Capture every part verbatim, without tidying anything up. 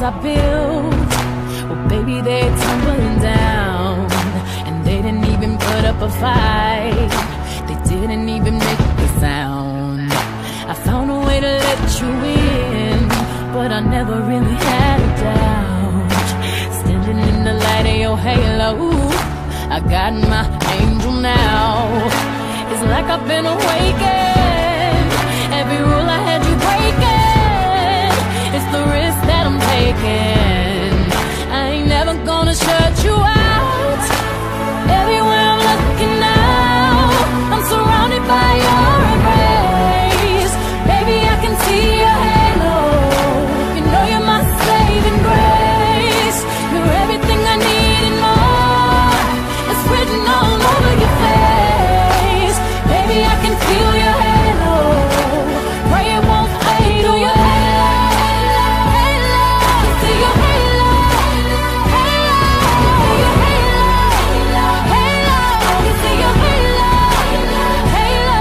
I built, well baby, they're tumbling down. And they didn't even put up a fight, they didn't even make a sound. I found a way to let you in, but I never really had a doubt. Standing in the light of your halo, I got my angel now. It's like I've been awakened, every rule I had you breaking. It's the risk that I'm taking, I ain't never gonna shut you out. Everywhere I'm looking now, I'm surrounded by your embrace. Baby, I can see your halo, you know you're my saving grace. You're everything I need and more, it's written all over your face. Baby, I can feel your halo, pray it won't fade. Oh, your halo, halo, see your halo, halo, your halo, halo, you see your halo, halo.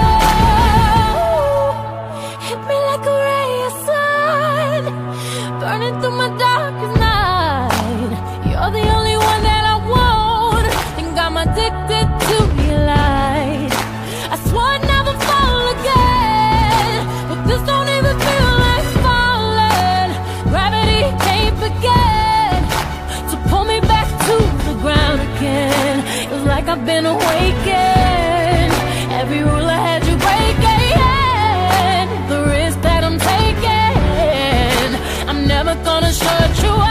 Hit me like a ray of sun, burning through my darkest night. You're the only one that I want, think I'm addicted to your light. I swore I'd never fall again, but this don't even feel like falling. Gravity can't begin to pull me back to the ground again. It's like I've been awakened, every rule I had you breaking. The risk that I'm taking, I'm never gonna shut you